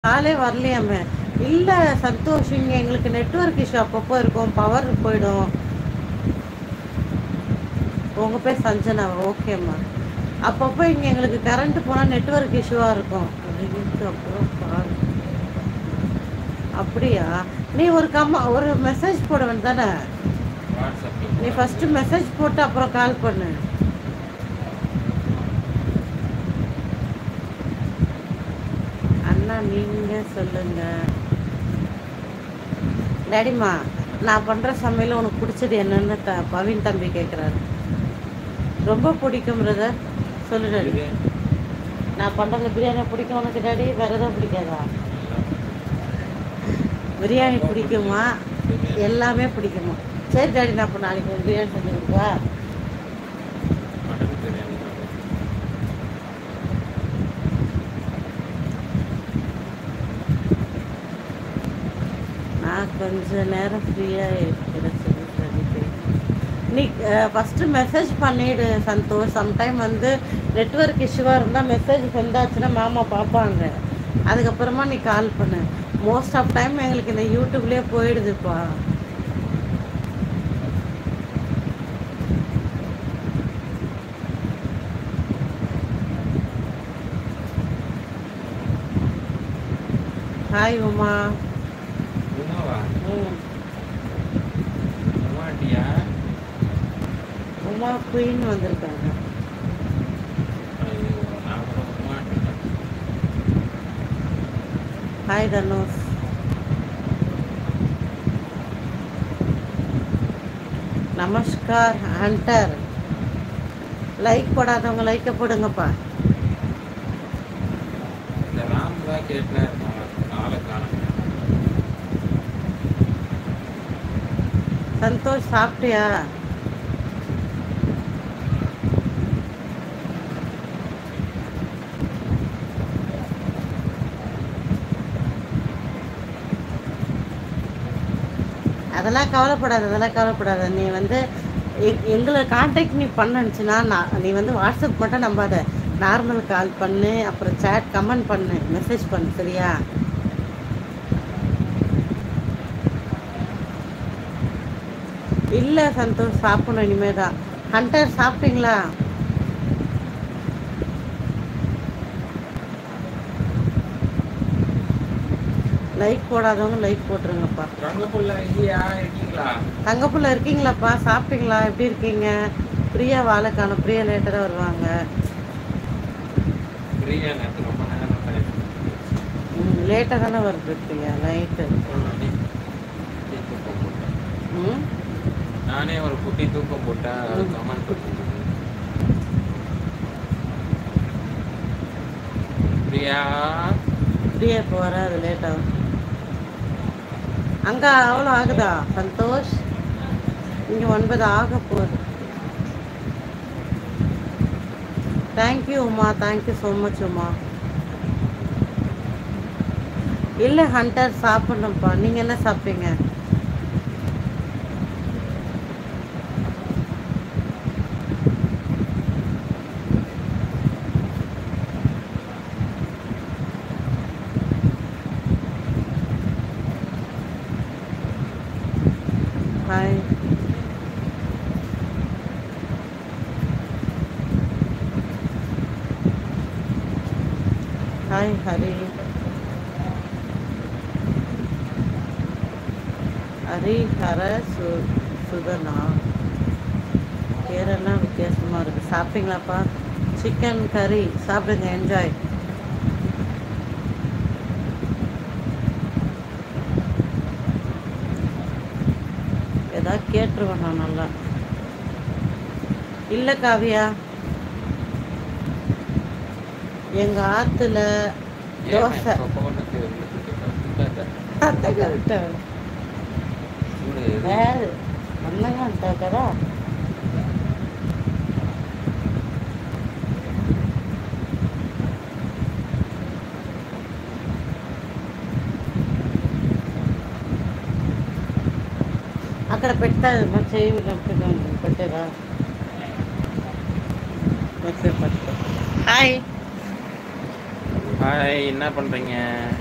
காலே வரலையாமே. இல்ல சந்தோஷ், இங்க எங்களுக்கு நெட்வொர்க் இஷ்யூ அப்பப்போ இருக்கும், பவர் போயிடும். உங்க பேர் சஞ்சனாவா? ஓகேம்மா. அப்பப்போ இங்க எங்களுக்கு கரண்ட் போனா நெட்வொர்க் இஷ்யூவா இருக்கும். அப்புறம் பாரு. அப்படியா? நீ ஒரு மெசேஜ் போட வேண்டியதானே? நீ ஃபர்ஸ்ட் மெசேஜ் போட்டு அப்புறம் கால் பண்ணு. அண்ணா நீங்க சொல்லுங்க. டேடிமா, நான் பண்ற சமையல் உனக்கு பிடிச்சது என்னன்னு பவின் தம்பி கேட்குறாரு. ரொம்ப பிடிக்கும் பிரதர். சொல்லு டாடி. நான் பண்றது பிரியாணி பிடிக்கும் உனக்கு டாடி? வேற எதாவது பிடிக்காதா? பிரியாணி பிடிக்குமா? எல்லாமே பிடிக்குமா? சரி டாடி, நான் இப்போ நாளைக்கு ஒரு பிரியாணி செஞ்சு கொடுப்பா. நான் கொஞ்ச நேரம் ஃப்ரீயாக கிடைச்சது சரி. நீ ஃபஸ்ட்டு மெசேஜ் பண்ணிவிடு சந்தோஷ். சம்டைம் வந்து நெட்வொர்க் இஷ்யூவாக இருந்தால் மெசேஜ் சென்டாச்சுன்னா மாமா பார்ப்பாங்க. அதுக்கப்புறமா நீ கால் பண்ணு. மோஸ்ட் ஆஃப் டைம் எங்களுக்கு இந்த யூடியூப்லேயே போயிடுதுப்பா. ஹாய் உமா. உமா குயின் வந்திருக்காங்க. ஹாய் தனுஷ். நமஸ்கார் ஹண்டர். லைக் போடாதவங்க லைக்கை போடுங்கப்பா. சந்தோஷ் சாப்பிட்டியா? அதெல்லாம் கவலைப்படாத. நீ வந்து எங்களை காண்டாக்ட் நீ பண்ணுச்சுன்னா நீ வந்து வாட்ஸ்அப் மட்டும் நம்பாத. நார்மல் கால் பண்ணு, அப்புறம் சேட் கமெண்ட் பண்ணு, மெசேஜ் பண்ணு, சரியா? இல்லை சந்தோஷ், சாப்பிடணும் இனிமே தான். ஹண்டர் சாப்பிட்டீங்களா? லைக் போடாதவங்க லைக் போட்டுருங்கப்பா. தங்கப்புள்ள இருக்கீங்களாப்பா? சாப்பிட்டீங்களா? எப்படி இருக்கீங்க? பிரியா வாழைக்கான பிரியா லேட்டராக வருவாங்க. லேட்டாக தானே வருது பிரியா நைட்டு. நானே ஒரு குட்டி தூக்கம் போட்டேன். கமெண்ட் போட்டு பிரியா இப்போ வராது, லேட்டாகும். அங்கே அவ்வளோ ஆகுதா சந்தோஷ்? இங்கே 9 ஆக போகுது. Thank you Uma, thank you so much Uma. இல்லை ஹண்டர் சாப்பிட்ணும்ப்பா. நீங்கள் என்ன சாப்பிட்டீங்க? ஹாய். ஹாய் ஹரி. ஹரிஹர சுதனா. பேரெல்லாம் வித்தியாசமாக இருக்குது. சாப்பிட்டீங்களாப்பா? சிக்கன் கறி சாப்பிடுங்க, என்ஜாய். ஏதாவது கேட்டுருவேன் நான் நல்லா. இல்லை காவியா, எங்கள் ஆற்றுல தோசை. வேறு அண்ணங்க కదా. అక్కడ పెట్టారు మా చేయి పెట్టారా? ஹாய், என்ன பண்றீங்க?